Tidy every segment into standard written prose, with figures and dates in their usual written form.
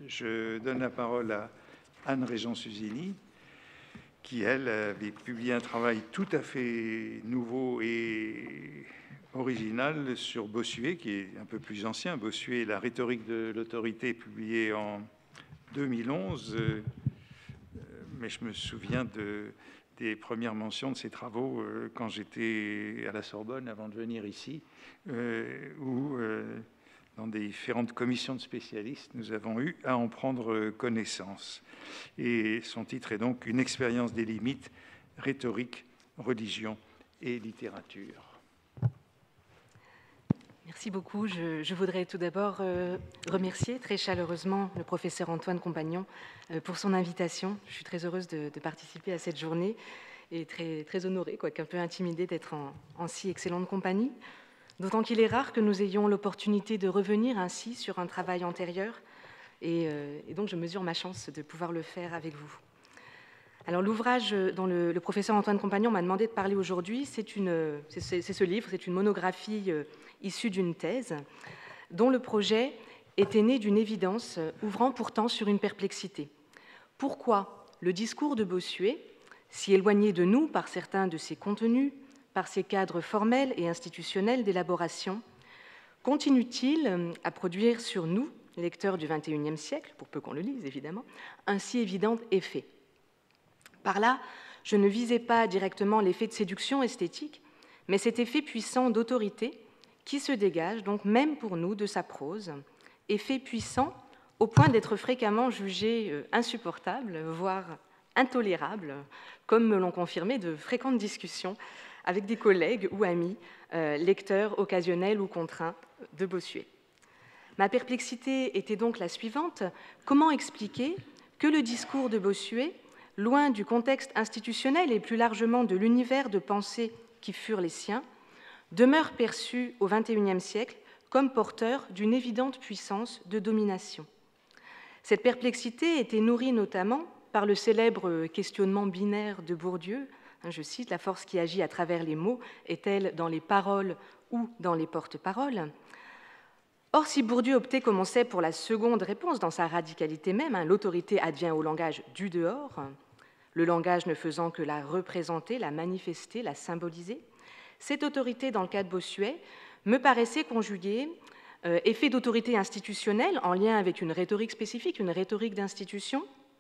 Je donne la parole à Anne Régence-Usini, qui, elle, avait publié un travail tout à fait nouveau et original sur Bossuet, qui est un peu plus ancien. Bossuet, la rhétorique de l'autorité, publié en 2011, mais je me souviens des premières mentions de ces travaux quand j'étais à la Sorbonne avant de venir ici, où dans des différentes commissions de spécialistes, nous avons eu à en prendre connaissance. Et son titre est donc « Une expérience des limites, rhétorique, religion et littérature ». Merci beaucoup. Je voudrais tout d'abord remercier très chaleureusement le professeur Antoine Compagnon pour son invitation. Je suis très heureuse de participer à cette journée et très honorée, quoique un peu intimidée d'être en si excellente compagnie. D'autant qu'il est rare que nous ayons l'opportunité de revenir ainsi sur un travail antérieur, et donc je mesure ma chance de pouvoir le faire avec vous. Alors l'ouvrage dont le professeur Antoine Compagnon m'a demandé de parler aujourd'hui, c'est ce livre, c'est une monographie issue d'une thèse, dont le projet était né d'une évidence ouvrant pourtant sur une perplexité. Pourquoi le discours de Bossuet, si éloigné de nous par certains de ses contenus, par ses cadres formels et institutionnels d'élaboration, continue-t-il à produire sur nous, lecteurs du XXIe siècle, pour peu qu'on le lise évidemment, un si évident effet? Par là, je ne visais pas directement l'effet de séduction esthétique, mais cet effet puissant d'autorité qui se dégage donc même pour nous de sa prose, effet puissant au point d'être fréquemment jugé insupportable, voire intolérable, comme me l'ont confirmé de fréquentes discussions avec des collègues ou amis, lecteurs occasionnels ou contraints de Bossuet. Ma perplexité était donc la suivante: comment expliquer que le discours de Bossuet, loin du contexte institutionnel et plus largement de l'univers de pensée qui furent les siens, demeure perçu au XXIe siècle comme porteur d'une évidente puissance de domination? Cette perplexité était nourrie notamment par le célèbre questionnement binaire de Bourdieu. Je cite: « La force qui agit à travers les mots est-elle dans les paroles ou dans les porte-paroles ?» Or, si Bourdieu optait, comme on sait, pour la seconde réponse dans sa radicalité même, l'autorité advient au langage du dehors, le langage ne faisant que la représenter, la manifester, la symboliser, cette autorité, dans le cas de Bossuet, me paraissait conjuguer effet d'autorité institutionnelle en lien avec une rhétorique spécifique, une rhétorique d'institution,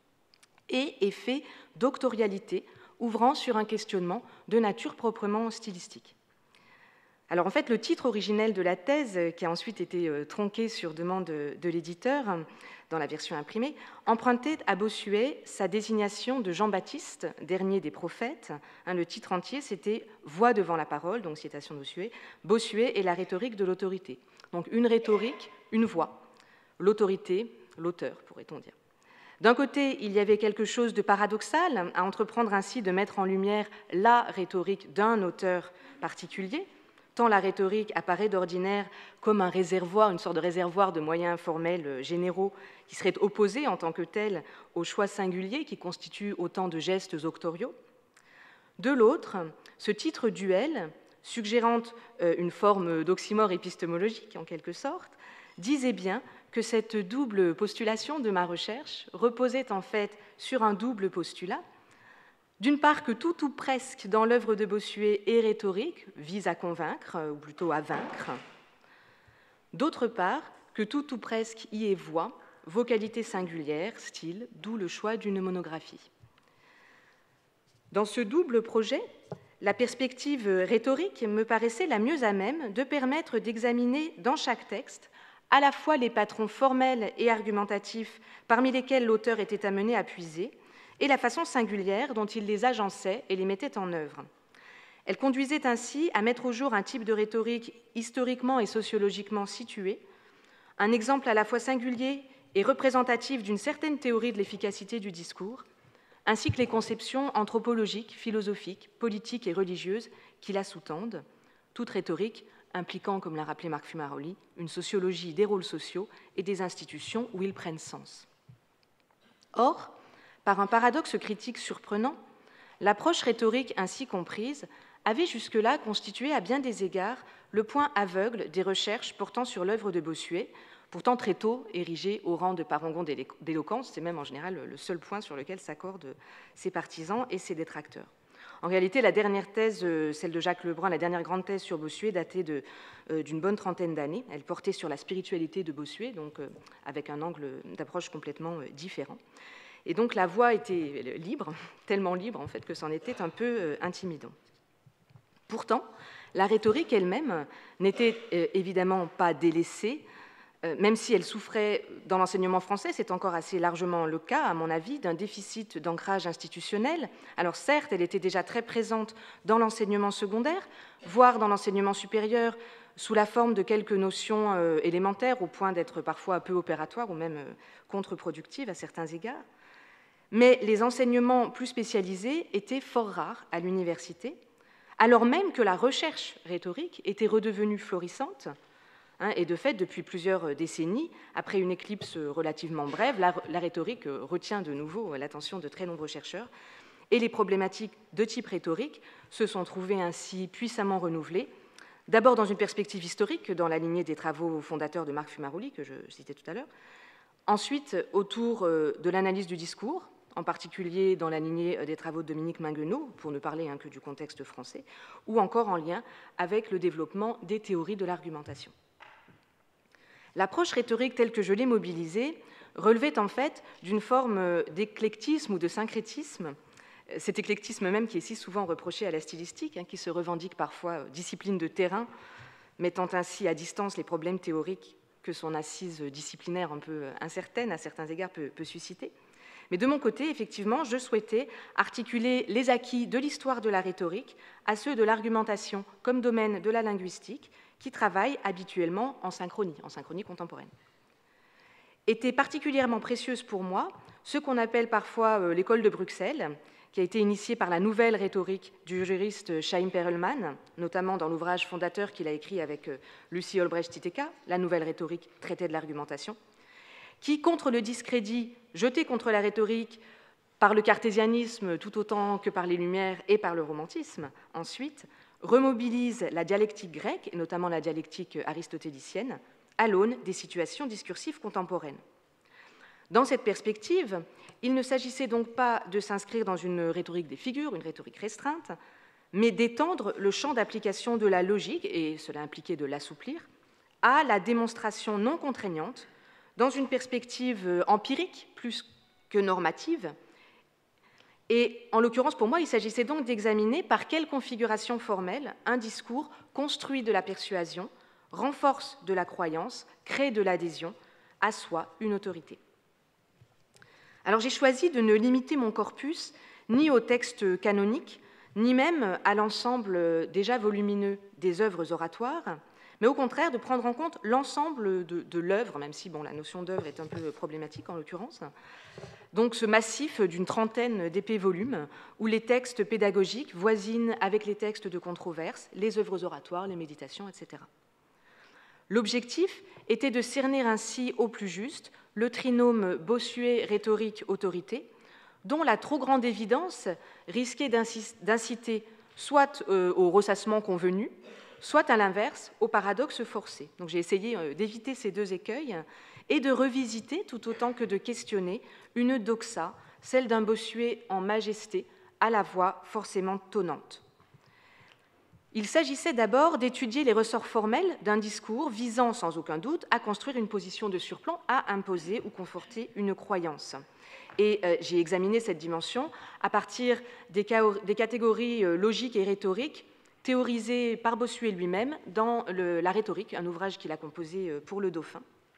et effet doctorialité, ouvrant sur un questionnement de nature proprement stylistique. Alors en fait, le titre originel de la thèse, qui a ensuite été tronqué sur demande de l'éditeur dans la version imprimée, empruntait à Bossuet sa désignation de Jean-Baptiste, dernier des prophètes. Le titre entier, c'était « Voix devant la parole », donc citation de Bossuet, « Bossuet et la rhétorique de l'autorité ». Donc une rhétorique, une voix. L'autorité, l'auteur, pourrait-on dire. D'un côté, il y avait quelque chose de paradoxal à entreprendre ainsi de mettre en lumière la rhétorique d'un auteur particulier, tant la rhétorique apparaît d'ordinaire comme un réservoir, une sorte de réservoir de moyens formels généraux qui seraient opposés en tant que tels aux choix singuliers qui constituent autant de gestes octoriaux. De l'autre, ce titre duel, suggérant une forme d'oxymore épistémologique en quelque sorte, disait bien que cette double postulation de ma recherche reposait en fait sur un double postulat. D'une part, que tout ou presque dans l'œuvre de Bossuet est rhétorique, vise à convaincre, ou plutôt à vaincre. D'autre part, que tout ou presque y est voix, vocalité singulière, style, d'où le choix d'une monographie. Dans ce double projet, la perspective rhétorique me paraissait la mieux à même de permettre d'examiner dans chaque texte à la fois les patrons formels et argumentatifs parmi lesquels l'auteur était amené à puiser, et la façon singulière dont il les agençait et les mettait en œuvre. Elle conduisait ainsi à mettre au jour un type de rhétorique historiquement et sociologiquement situé, un exemple à la fois singulier et représentatif d'une certaine théorie de l'efficacité du discours, ainsi que les conceptions anthropologiques, philosophiques, politiques et religieuses qui la sous-tendent, toute rhétorique impliquant, comme l'a rappelé Marc Fumaroli, une sociologie des rôles sociaux et des institutions où ils prennent sens. Or, par un paradoxe critique surprenant, l'approche rhétorique ainsi comprise avait jusque-là constitué à bien des égards le point aveugle des recherches portant sur l'œuvre de Bossuet, pourtant très tôt érigé au rang de parangon d'éloquence. C'est même en général le seul point sur lequel s'accordent ses partisans et ses détracteurs. En réalité, la dernière thèse, celle de Jacques Lebrun, la dernière grande thèse sur Bossuet, datait d'une bonne trentaine d'années. Elle portait sur la spiritualité de Bossuet, donc avec un angle d'approche complètement différent. Et donc la voie était libre, tellement libre en fait que c'en était un peu intimidant. Pourtant, la rhétorique elle-même n'était évidemment pas délaissée, même si elle souffrait dans l'enseignement français, c'est encore assez largement le cas, à mon avis, d'un déficit d'ancrage institutionnel. Alors certes, elle était déjà très présente dans l'enseignement secondaire, voire dans l'enseignement supérieur, sous la forme de quelques notions élémentaires, au point d'être parfois peu opératoires ou même contre-productives à certains égards. Mais les enseignements plus spécialisés étaient fort rares à l'université, alors même que la recherche rhétorique était redevenue florissante, et de fait, depuis plusieurs décennies, après une éclipse relativement brève, la rhétorique retient de nouveau l'attention de très nombreux chercheurs, et les problématiques de type rhétorique se sont trouvées ainsi puissamment renouvelées, d'abord dans une perspective historique, dans la lignée des travaux fondateurs de Marc Fumaroli, que je citais tout à l'heure, ensuite autour de l'analyse du discours, en particulier dans la lignée des travaux de Dominique Minguenot, pour ne parler que du contexte français, ou encore en lien avec le développement des théories de l'argumentation. L'approche rhétorique telle que je l'ai mobilisée relevait en fait d'une forme d'éclectisme ou de syncrétisme, cet éclectisme même qui est si souvent reproché à la stylistique, qui se revendique parfois discipline de terrain, mettant ainsi à distance les problèmes théoriques que son assise disciplinaire un peu incertaine à certains égards peut susciter. Mais de mon côté, effectivement, je souhaitais articuler les acquis de l'histoire de la rhétorique à ceux de l'argumentation comme domaine de la linguistique, qui travaille habituellement en synchronie contemporaine. Était particulièrement précieuse pour moi ce qu'on appelle parfois l'école de Bruxelles, qui a été initiée par la nouvelle rhétorique du juriste Chaim Perelman, notamment dans l'ouvrage fondateur qu'il a écrit avec Lucy Olbrecht-Titeka, La nouvelle rhétorique, traité de l'argumentation, qui, contre le discrédit jeté contre la rhétorique par le cartésianisme tout autant que par les Lumières et par le romantisme, ensuite, remobilise la dialectique grecque, et notamment la dialectique aristotélicienne, à l'aune des situations discursives contemporaines. Dans cette perspective, il ne s'agissait donc pas de s'inscrire dans une rhétorique des figures, une rhétorique restreinte, mais d'étendre le champ d'application de la logique, et cela impliquait de l'assouplir, à la démonstration non contraignante, dans une perspective empirique plus que normative. Et en l'occurrence, pour moi, il s'agissait donc d'examiner par quelle configuration formelle un discours construit de la persuasion, renforce de la croyance, crée de l'adhésion, assoit une autorité. Alors j'ai choisi de ne limiter mon corpus ni au texte canonique, ni même à l'ensemble déjà volumineux des œuvres oratoires, mais au contraire de prendre en compte l'ensemble de l'œuvre, même si la notion d'œuvre est un peu problématique en l'occurrence, donc ce massif d'une trentaine d'épais volumes, où les textes pédagogiques voisinent avec les textes de controverse, les œuvres oratoires, les méditations, etc. L'objectif était de cerner ainsi au plus juste le trinôme Bossuet, rhétorique, autorité, dont la trop grande évidence risquait d'inciter soit au ressassement convenu, soit à l'inverse au paradoxe forcé. Donc j'ai essayé d'éviter ces deux écueils et de revisiter tout autant que de questionner une doxa, celle d'un Bossuet en majesté, à la voix forcément tonnante. Il s'agissait d'abord d'étudier les ressorts formels d'un discours visant sans aucun doute à construire une position de surplomb, à imposer ou conforter une croyance. Et j'ai examiné cette dimension à partir des catégories logiques et rhétoriques théorisées par Bossuet lui-même dans La rhétorique, un ouvrage qu'il a composé pour le Dauphin.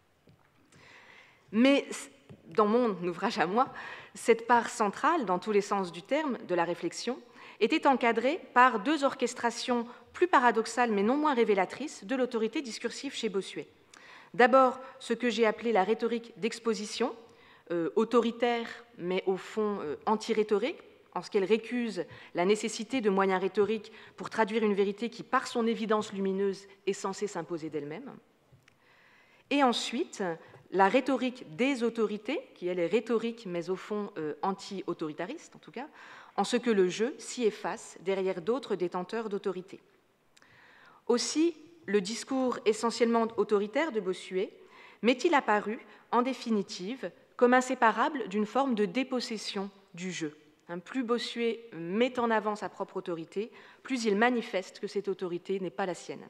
Mais dans mon ouvrage à moi, cette part centrale, dans tous les sens du terme, de la réflexion, était encadrée par deux orchestrations plus paradoxales mais non moins révélatrices de l'autorité discursive chez Bossuet. D'abord, ce que j'ai appelé la rhétorique d'exposition, autoritaire mais au fond anti-rhétorique, en ce qu'elle récuse la nécessité de moyens rhétoriques pour traduire une vérité qui, par son évidence lumineuse, est censée s'imposer d'elle-même. Et ensuite, la rhétorique des autorités, qui elle est rhétorique mais au fond anti-autoritariste en tout cas, en ce que le jeu s'y efface derrière d'autres détenteurs d'autorité. Aussi, le discours essentiellement autoritaire de Bossuet m'est-il apparu, en définitive, comme inséparable d'une forme de dépossession du jeu. Plus Bossuet met en avant sa propre autorité, plus il manifeste que cette autorité n'est pas la sienne.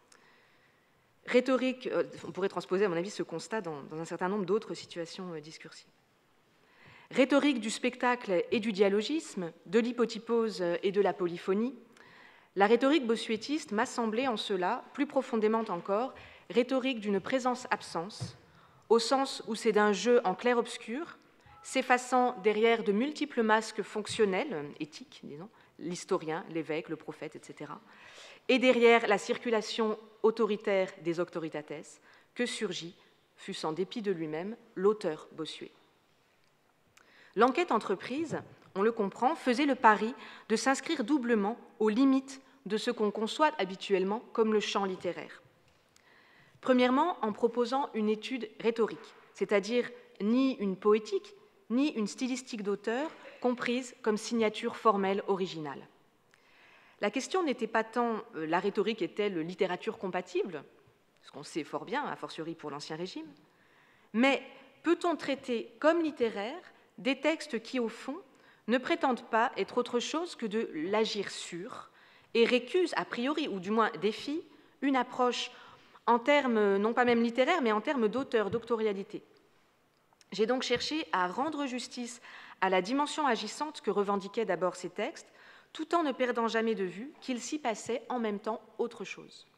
Rhétorique, on pourrait transposer à mon avis ce constat dans un certain nombre d'autres situations discursives. Rhétorique du spectacle et du dialogisme, de l'hypotypose et de la polyphonie, la rhétorique bossuétiste m'a semblé en cela, plus profondément encore, rhétorique d'une présence-absence, au sens où c'est d'un jeu en clair-obscur, s'effaçant derrière de multiples masques fonctionnels, éthiques, disons, l'historien, l'évêque, le prophète, etc., et derrière la circulation autoritaire des auctoritates, que surgit, fût-ce en dépit de lui-même, l'auteur Bossuet. L'enquête entreprise, on le comprend, faisait le pari de s'inscrire doublement aux limites de ce qu'on conçoit habituellement comme le champ littéraire. Premièrement, en proposant une étude rhétorique, c'est-à-dire ni une poétique, ni une stylistique d'auteur comprise comme signature formelle originale. La question n'était pas tant la rhétorique est-elle littérature compatible, ce qu'on sait fort bien, a fortiori pour l'Ancien Régime, mais peut-on traiter comme littéraire des textes qui, au fond, ne prétendent pas être autre chose que de l'agir sûr et récusent a priori, ou du moins défient, une approche en termes non pas même littéraires, mais en termes d'auteur, doctorialité. J'ai donc cherché à rendre justice à la dimension agissante que revendiquaient d'abord ces textes, tout en ne perdant jamais de vue qu'il s'y passait en même temps autre chose.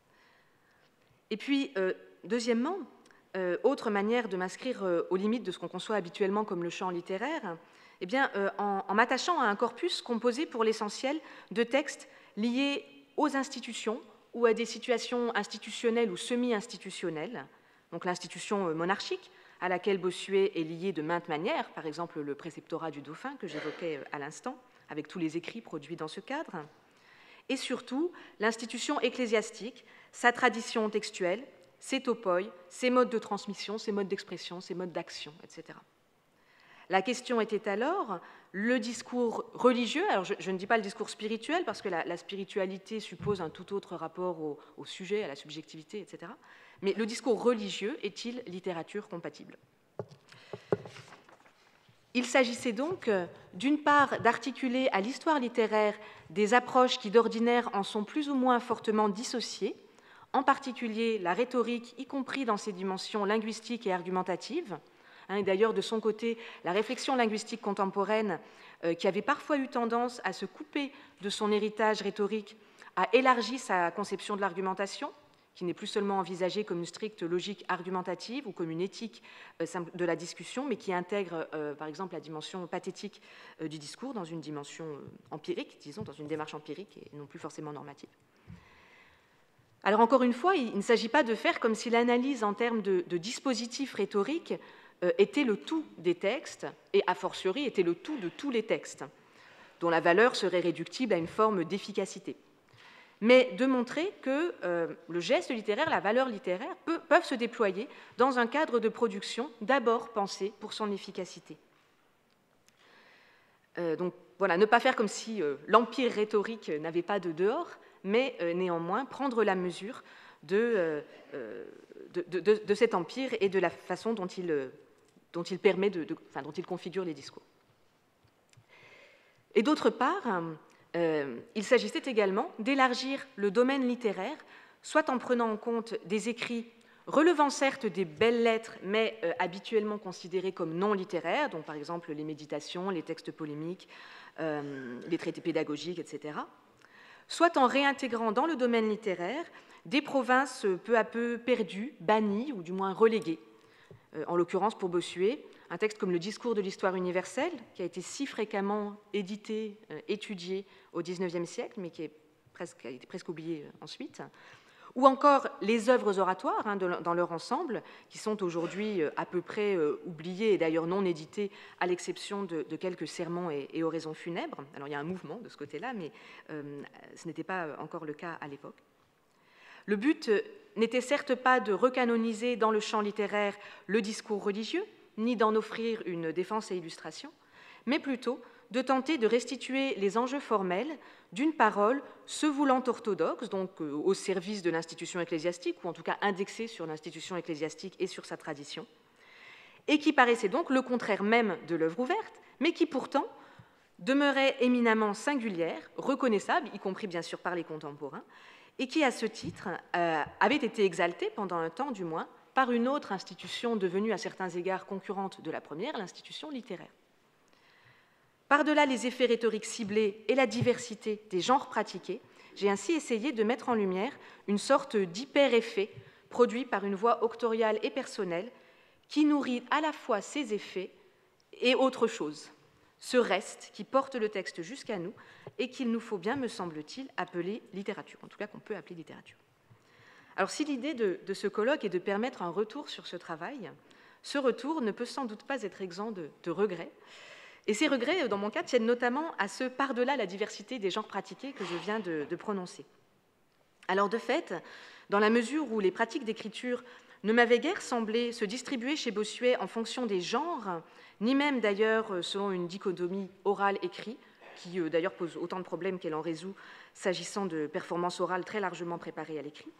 Et puis, deuxièmement, autre manière de m'inscrire aux limites de ce qu'on conçoit habituellement comme le champ littéraire, eh bien, en m'attachant à un corpus composé pour l'essentiel de textes liés aux institutions ou à des situations institutionnelles ou semi-institutionnelles, donc l'institution monarchique, à laquelle Bossuet est lié de maintes manières, par exemple le préceptorat du Dauphin que j'évoquais à l'instant, avec tous les écrits produits dans ce cadre, et surtout l'institution ecclésiastique, sa tradition textuelle, ses topoi, ses modes de transmission, ses modes d'expression, ses modes d'action, etc. La question était alors le discours religieux, alors je ne dis pas le discours spirituel, parce que la spiritualité suppose un tout autre rapport au sujet, à la subjectivité, etc. Mais le discours religieux est-il littérature compatible ? Il s'agissait donc, d'une part, d'articuler à l'histoire littéraire des approches qui d'ordinaire en sont plus ou moins fortement dissociées, en particulier la rhétorique, y compris dans ses dimensions linguistiques et argumentatives. Et d'ailleurs, de son côté, la réflexion linguistique contemporaine, qui avait parfois eu tendance à se couper de son héritage rhétorique, a élargi sa conception de l'argumentation, qui n'est plus seulement envisagée comme une stricte logique argumentative ou comme une éthique de la discussion, mais qui intègre, par exemple, la dimension pathétique du discours dans une dimension empirique, disons, dans une démarche empirique et non plus forcément normative. Alors, encore une fois, il ne s'agit pas de faire comme si l'analyse en termes de dispositifs rhétoriques était le tout des textes, et a fortiori était le tout de tous les textes, dont la valeur serait réductible à une forme d'efficacité. Mais de montrer que le geste littéraire, la valeur littéraire, peuvent se déployer dans un cadre de production d'abord pensé pour son efficacité. Donc voilà, ne pas faire comme si l'empire rhétorique n'avait pas de dehors, mais néanmoins prendre la mesure de cet empire et de la façon dont il permet dont il configure les discours. Et d'autre part, il s'agissait également d'élargir le domaine littéraire, soit en prenant en compte des écrits relevant certes des belles lettres, mais habituellement considérés comme non littéraires, donc par exemple les méditations, les textes polémiques, les traités pédagogiques, etc., soit en réintégrant dans le domaine littéraire des provinces peu à peu perdues, bannies ou du moins reléguées. En l'occurrence pour Bossuet, un texte comme le Discours de l'histoire universelle, qui a été si fréquemment édité, étudié au XIXe siècle, mais qui a été presque oublié ensuite, ou encore les œuvres oratoires dans leur ensemble, qui sont aujourd'hui à peu près oubliées et d'ailleurs non éditées, à l'exception de quelques sermons et oraisons funèbres. Alors il y a un mouvement de ce côté-là, mais ce n'était pas encore le cas à l'époque. Le but n'était certes pas de recanoniser dans le champ littéraire le discours religieux, ni d'en offrir une défense et illustration, mais plutôt de tenter de restituer les enjeux formels d'une parole se voulant orthodoxe, donc au service de l'institution ecclésiastique, ou en tout cas indexée sur l'institution ecclésiastique et sur sa tradition, et qui paraissait donc le contraire même de l'œuvre ouverte, mais qui pourtant demeurait éminemment singulière, reconnaissable, y compris bien sûr par les contemporains, et qui, à ce titre, avait été exaltée, pendant un temps du moins, par une autre institution devenue à certains égards concurrente de la première, l'institution littéraire. Par-delà les effets rhétoriques ciblés et la diversité des genres pratiqués, j'ai ainsi essayé de mettre en lumière une sorte d'hyper-effet produit par une voix octoriale et personnelle qui nourrit à la fois ses effets et autre chose, ce reste qui porte le texte jusqu'à nous et qu'il nous faut bien, me semble-t-il, appeler littérature, en tout cas qu'on peut appeler littérature. Alors si l'idée de ce colloque est de permettre un retour sur ce travail, ce retour ne peut sans doute pas être exempt de regrets. Et ces regrets, dans mon cas, tiennent notamment à ce par-delà la diversité des genres pratiqués que je viens de prononcer. Alors de fait, dans la mesure où les pratiques d'écriture ne m'avaient guère semblé se distribuer chez Bossuet en fonction des genres, ni même d'ailleurs selon une dichotomie orale-écrit, qui d'ailleurs pose autant de problèmes qu'elle en résout s'agissant de performances orales très largement préparées à l'écrit.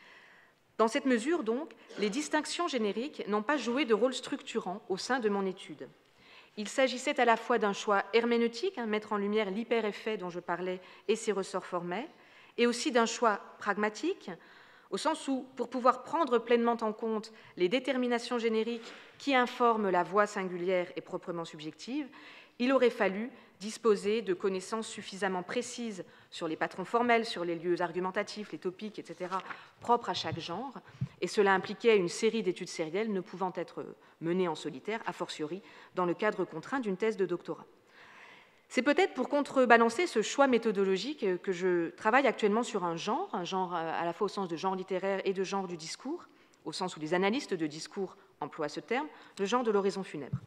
Dans cette mesure, donc, les distinctions génériques n'ont pas joué de rôle structurant au sein de mon étude. Il s'agissait à la fois d'un choix herméneutique, mettre en lumière l'hyper-effet dont je parlais et ses ressorts formels, et aussi d'un choix pragmatique, au sens où, pour pouvoir prendre pleinement en compte les déterminations génériques qui informent la voix singulière et proprement subjective, il aurait fallu disposer de connaissances suffisamment précises sur les patrons formels, sur les lieux argumentatifs, les topiques, etc., propres à chaque genre, et cela impliquait une série d'études sérielles ne pouvant être menées en solitaire, a fortiori dans le cadre contraint d'une thèse de doctorat. C'est peut-être pour contrebalancer ce choix méthodologique que je travaille actuellement sur un genre à la fois au sens de genre littéraire et de genre du discours, au sens où les analystes de discours emploient ce terme, le genre de l'oraison funèbre.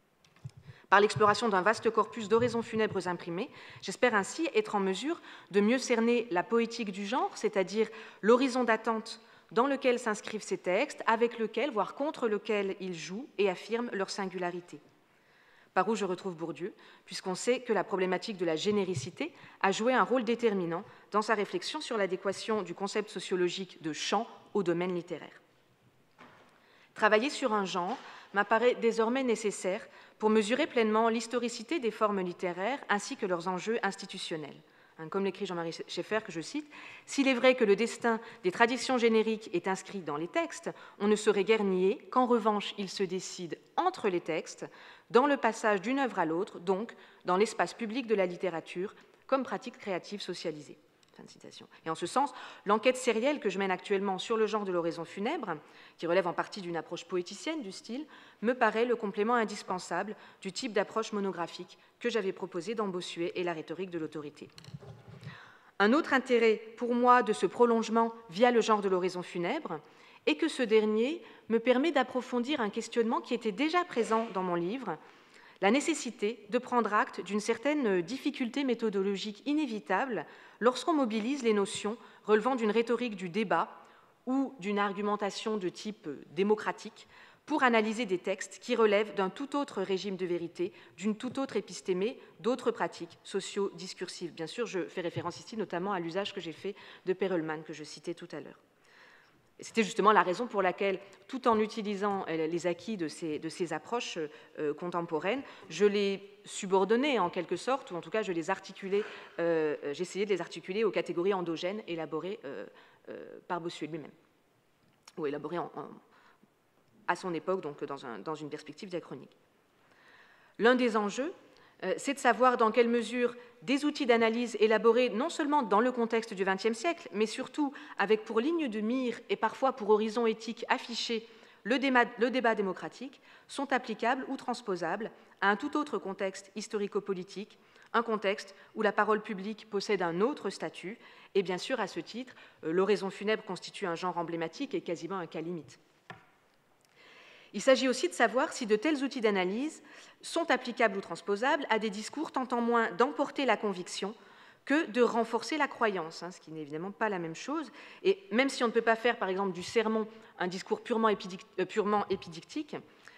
Par l'exploration d'un vaste corpus d'oraisons funèbres imprimées, j'espère ainsi être en mesure de mieux cerner la poétique du genre, c'est-à-dire l'horizon d'attente dans lequel s'inscrivent ces textes, avec lequel, voire contre lequel ils jouent et affirment leur singularité. Par où je retrouve Bourdieu, puisqu'on sait que la problématique de la généricité a joué un rôle déterminant dans sa réflexion sur l'adéquation du concept sociologique de champ au domaine littéraire. Travailler sur un genre m'apparaît désormais nécessaire pour mesurer pleinement l'historicité des formes littéraires ainsi que leurs enjeux institutionnels. Comme l'écrit Jean-Marie Schaeffer, que je cite, « S'il est vrai que le destin des traditions génériques est inscrit dans les textes, on ne saurait guère nier qu'en revanche il se décide entre les textes, dans le passage d'une œuvre à l'autre, donc dans l'espace public de la littérature, comme pratique créative socialisée. » Fin de citation. Et en ce sens, l'enquête sérielle que je mène actuellement sur le genre de l'oraison funèbre, qui relève en partie d'une approche poéticienne du style, me paraît le complément indispensable du type d'approche monographique que j'avais proposé dans Bossuet et la rhétorique de l'autorité. Un autre intérêt pour moi de ce prolongement via le genre de l'oraison funèbre est que ce dernier me permet d'approfondir un questionnement qui était déjà présent dans mon livre, la nécessité de prendre acte d'une certaine difficulté méthodologique inévitable lorsqu'on mobilise les notions relevant d'une rhétorique du débat ou d'une argumentation de type démocratique pour analyser des textes qui relèvent d'un tout autre régime de vérité, d'une toute autre épistémée, d'autres pratiques socio-discursives. Bien sûr, je fais référence ici notamment à l'usage que j'ai fait de Perelman, que je citais tout à l'heure. C'était justement la raison pour laquelle, tout en utilisant les acquis de ces approches contemporaines, je les subordonnais en quelque sorte, ou en tout cas je les articulais, j'essayais de les articuler aux catégories endogènes élaborées par Bossuet lui-même, ou élaborées à son époque, donc dans une perspective diachronique. L'un des enjeux, c'est de savoir dans quelle mesure des outils d'analyse élaborés non seulement dans le contexte du XXe siècle, mais surtout avec pour ligne de mire et parfois pour horizon éthique affiché le débat démocratique, sont applicables ou transposables à un tout autre contexte historico-politique, un contexte où la parole publique possède un autre statut, et bien sûr, à ce titre, l'oraison funèbre constitue un genre emblématique et quasiment un cas limite. Il s'agit aussi de savoir si de tels outils d'analyse sont applicables ou transposables à des discours tentant moins d'emporter la conviction que de renforcer la croyance, ce qui n'est évidemment pas la même chose. Et même si on ne peut pas faire, par exemple, du sermon un discours purement épidictique,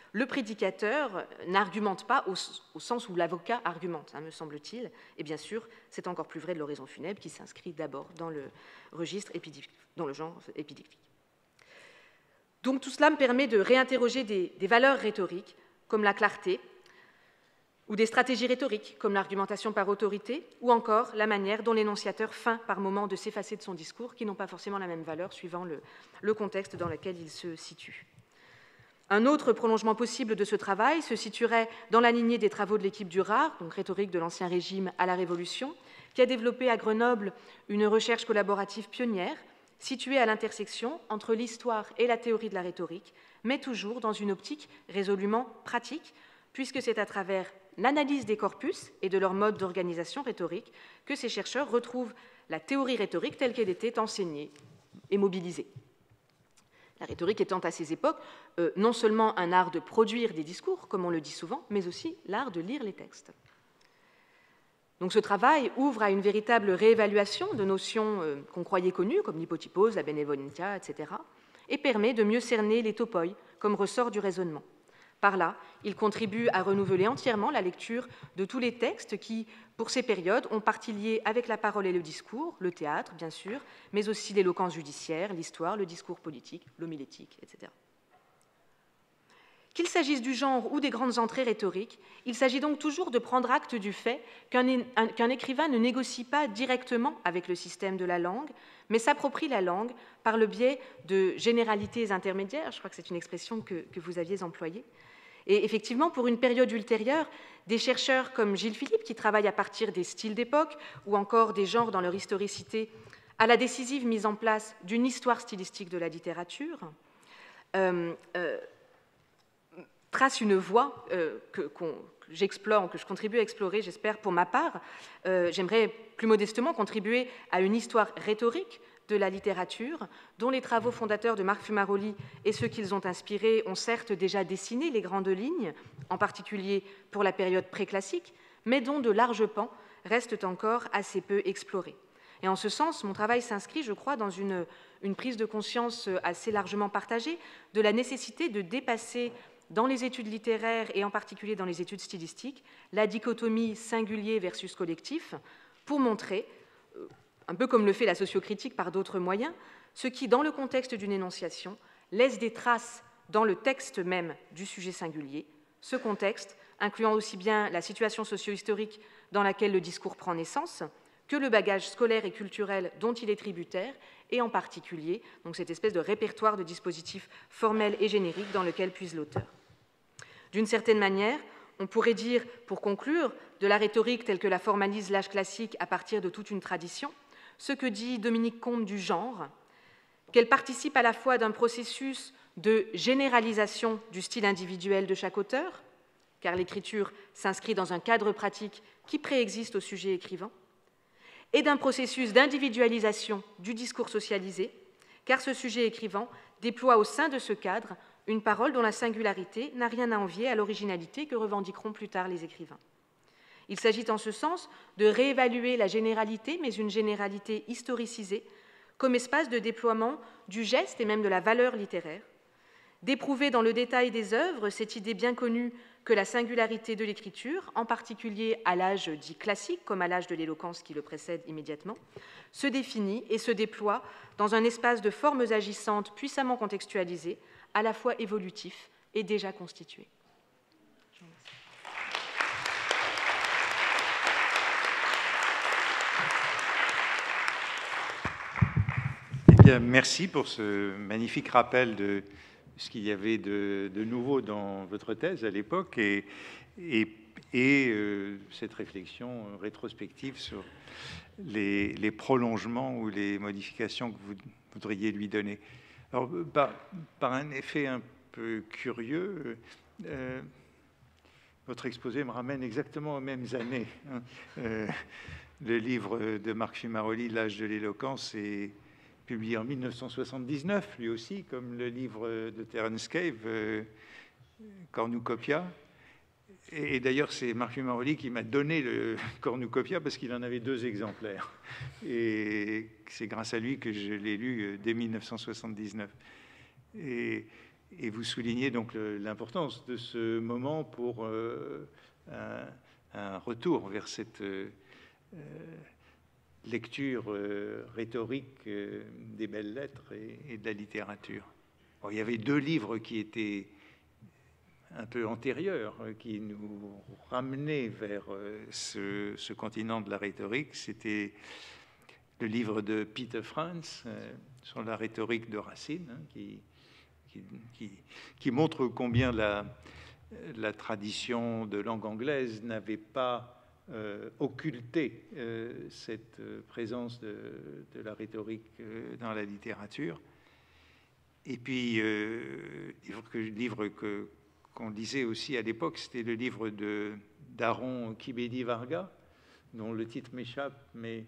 Le prédicateur n'argumente pas au sens où l'avocat argumente, me semble-t-il, et bien sûr, c'est encore plus vrai de l'oraison funèbre qui s'inscrit d'abord dans le registre dans le genre épidictique. Donc tout cela me permet de réinterroger des valeurs rhétoriques comme la clarté, ou des stratégies rhétoriques comme l'argumentation par autorité, ou encore la manière dont l'énonciateur feint par moment de s'effacer de son discours, qui n'ont pas forcément la même valeur suivant le contexte dans lequel il se situe. Un autre prolongement possible de ce travail se situerait dans la lignée des travaux de l'équipe Durard, donc rhétorique de l'Ancien Régime à la Révolution, qui a développé à Grenoble une recherche collaborative pionnière, située à l'intersection entre l'histoire et la théorie de la rhétorique, mais toujours dans une optique résolument pratique, puisque c'est à travers l'analyse des corpus et de leur mode d'organisation rhétorique que ces chercheurs retrouvent la théorie rhétorique telle qu'elle était enseignée et mobilisée. La rhétorique étant à ces époques non seulement un art de produire des discours, comme on le dit souvent, mais aussi l'art de lire les textes. Donc ce travail ouvre à une véritable réévaluation de notions qu'on croyait connues, comme l'hypotypose, la benevolentia, etc., et permet de mieux cerner les topoi comme ressort du raisonnement. Par là, il contribue à renouveler entièrement la lecture de tous les textes qui, pour ces périodes, ont partie liée avec la parole et le discours, le théâtre, bien sûr, mais aussi l'éloquence judiciaire, l'histoire, le discours politique, l'homilétique, etc. Qu'il s'agisse du genre ou des grandes entrées rhétoriques, il s'agit donc toujours de prendre acte du fait qu'un écrivain ne négocie pas directement avec le système de la langue, mais s'approprie la langue par le biais de généralités intermédiaires, je crois que c'est une expression que vous aviez employée. Et effectivement, pour une période ultérieure, des chercheurs comme Gilles Philippe, qui travaillent à partir des styles d'époque ou encore des genres dans leur historicité, à la décisive mise en place d'une histoire stylistique de la littérature, trace une voie que j'explore, que je contribue à explorer, j'espère, pour ma part. J'aimerais plus modestement contribuer à une histoire rhétorique de la littérature, dont les travaux fondateurs de Marc Fumaroli et ceux qu'ils ont inspirés ont certes déjà dessiné les grandes lignes, en particulier pour la période préclassique, mais dont de larges pans restent encore assez peu explorés. Et en ce sens, mon travail s'inscrit, je crois, dans une prise de conscience assez largement partagée de la nécessité de dépasser dans les études littéraires et en particulier dans les études stylistiques, la dichotomie singulier versus collectif, pour montrer, un peu comme le fait la sociocritique par d'autres moyens, ce qui, dans le contexte d'une énonciation, laisse des traces dans le texte même du sujet singulier, ce contexte incluant aussi bien la situation socio-historique dans laquelle le discours prend naissance, que le bagage scolaire et culturel dont il est tributaire, et en particulier donc cette espèce de répertoire de dispositifs formels et génériques dans lequel puise l'auteur. D'une certaine manière, on pourrait dire, pour conclure, de la rhétorique telle que la formalise l'âge classique à partir de toute une tradition, ce que dit Dominique Combe du genre, qu'elle participe à la fois d'un processus de généralisation du style individuel de chaque auteur, car l'écriture s'inscrit dans un cadre pratique qui préexiste au sujet écrivant, et d'un processus d'individualisation du discours socialisé, car ce sujet écrivant déploie au sein de ce cadre une parole dont la singularité n'a rien à envier à l'originalité que revendiqueront plus tard les écrivains. Il s'agit en ce sens de réévaluer la généralité, mais une généralité historicisée, comme espace de déploiement du geste et même de la valeur littéraire, d'éprouver dans le détail des œuvres cette idée bien connue que la singularité de l'écriture, en particulier à l'âge dit classique, comme à l'âge de l'éloquence qui le précède immédiatement, se définit et se déploie dans un espace de formes agissantes puissamment contextualisées, à la fois évolutif et déjà constitué. Eh bien, merci pour ce magnifique rappel de ce qu'il y avait de nouveau dans votre thèse à l'époque et cette réflexion rétrospective sur les prolongements ou les modifications que vous voudriez lui donner. Alors, par un effet un peu curieux, votre exposé me ramène exactement aux mêmes années. Le livre de Marc Fumaroli, L'âge de l'éloquence, est publié en 1979, lui aussi, comme le livre de Terence Cave, Cornucopia. Et d'ailleurs, c'est Marc Fumaroli qui m'a donné le Cornucopia parce qu'il en avait 2 exemplaires. Et c'est grâce à lui que je l'ai lu dès 1979. Et et vous soulignez donc l'importance de ce moment pour un retour vers cette lecture rhétorique des belles lettres et de la littérature. Bon, il y avait 2 livres qui étaient un peu antérieurs, qui nous ramenaient vers ce continent de la rhétorique. C'était le livre de Peter Franz sur la rhétorique de Racine, hein, qui montre combien la tradition de langue anglaise n'avait pas occulté cette présence de la rhétorique dans la littérature. Et puis, livre qu'on lisait aussi à l'époque, c'était le livre d'Aaron Kibedi-Varga, dont le titre m'échappe, mais...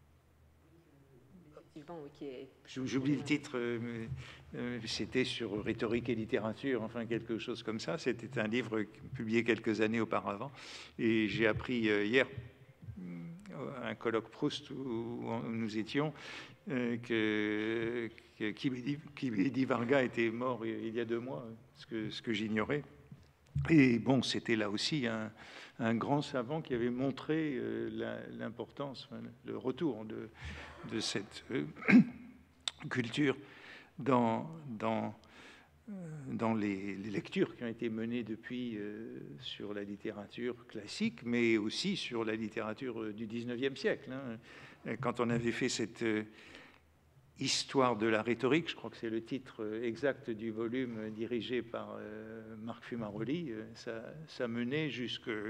J'oublie le titre, c'était sur rhétorique et littérature, enfin quelque chose comme ça. C'était un livre publié quelques années auparavant. Et j'ai appris hier, à un colloque Proust où nous étions, que Kibedi-Varga était mort il y a 2 mois, ce que j'ignorais. Et bon, c'était là aussi un grand savant qui avait montré l'importance, le retour de cette culture dans les lectures qui ont été menées depuis sur la littérature classique, mais aussi sur la littérature du 19e siècle. Hein. Quand on avait fait cette Histoire de la rhétorique, je crois que c'est le titre exact du volume dirigé par Marc Fumaroli, ça menait jusqu'aux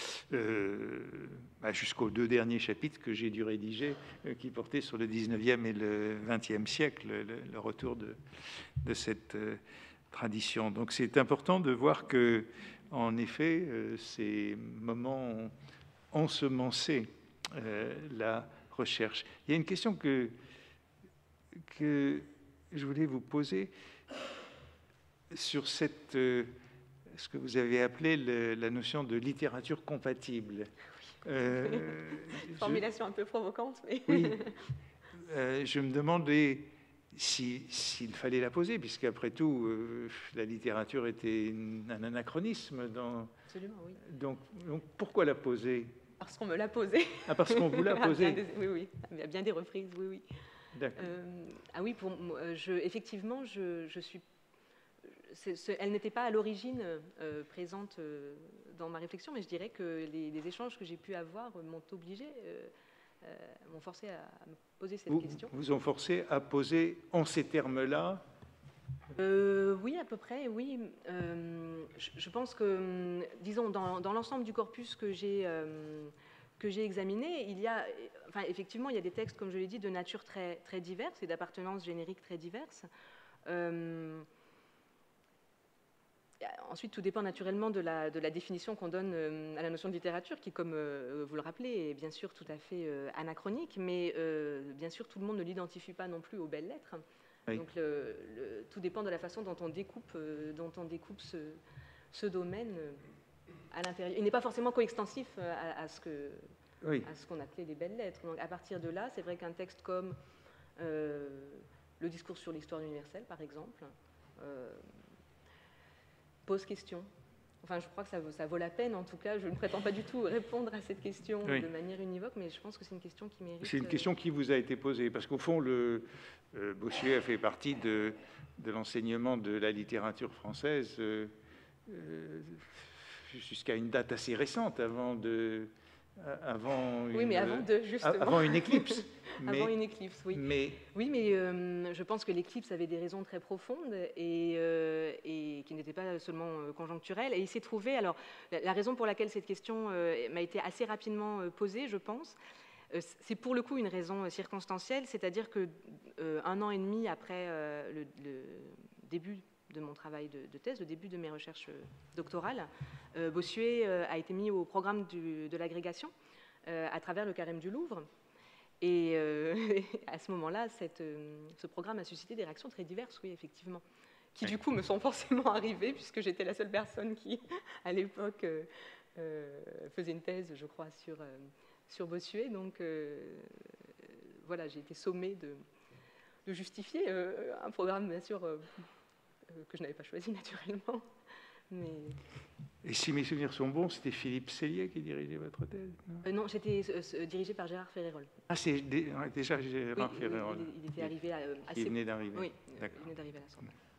2 derniers chapitres que j'ai dû rédiger, qui portaient sur le 19e et le 20e siècle, le retour de cette tradition. Donc c'est important de voir que, en effet, ces moments ont ensemencé la recherche. Il y a une question que je voulais vous poser sur ce que vous avez appelé la notion de littérature compatible. Formulation un peu provocante, mais... Oui, je me demandais s'il fallait la poser, puisqu'après tout, la littérature était un anachronisme. Absolument, oui. Donc, pourquoi la poser? Parce qu'on me l'a posée. Ah, parce qu'on vous l'a posée. Oui, à bien des reprises, oui. Ah oui, effectivement, je suis. Elle n'était pas à l'origine présente dans ma réflexion, mais je dirais que les échanges que j'ai pu avoir m'ont obligé, m'ont forcé à me poser cette question. Vous ont forcé à poser en ces termes-là? Oui, à peu près, oui. Je pense que, disons, dans l'ensemble du corpus que j'ai examiné, effectivement, il y a des textes, comme je l'ai dit, de nature très, très diverse et d'appartenance générique très diverse. Ensuite, tout dépend naturellement de la définition qu'on donne à la notion de littérature, qui, comme vous le rappelez, est bien sûr tout à fait anachronique, mais bien sûr, tout le monde ne l'identifie pas non plus aux belles lettres. Oui. Donc, tout dépend de la façon dont on découpe ce domaine à l'intérieur. Il n'est pas forcément coextensif à ce qu'on appelait les belles lettres. Donc, à partir de là, c'est vrai qu'un texte comme le discours sur l'histoire universelle, par exemple, pose question. Enfin, je crois que ça vaut la peine, en tout cas. Je ne prétends pas du tout répondre à cette question de manière univoque, mais je pense que c'est une question qui mérite... C'est une question qui vous a été posée, parce qu'au fond, Bossuet a fait partie de l'enseignement de la littérature française jusqu'à une date assez récente, avant une éclipse. Avant une éclipse, oui. Oui, mais je pense que l'éclipse avait des raisons très profondes et qui n'étaient pas seulement conjoncturelles. Et il s'est trouvé... Alors, la raison pour laquelle cette question m'a été assez rapidement posée, je pense, c'est pour le coup une raison circonstancielle, c'est-à-dire que 1 an et demi après le début de mon travail de thèse, le début de mes recherches doctorales, Bossuet a été mis au programme de l'agrégation à travers le Carême du Louvre. Et à ce moment-là, ce programme a suscité des réactions très diverses, oui, effectivement, qui du coup me sont forcément arrivées, puisque j'étais la seule personne qui, à l'époque, faisait une thèse, je crois, sur Bossuet. Donc voilà, j'ai été sommée de justifier un programme, bien sûr, que je n'avais pas choisi naturellement. Mais... Et si mes souvenirs sont bons, c'était Philippe Sellier qui dirigeait votre thèse? Non, j'étais dirigée par Gérard Ferrérol. Ah, c'est déjà Gérard Ferrérol. Il était arrivé assez... Il venait d'arriver. Oui, D'accord. il venait d'arriver à l'Assemblée.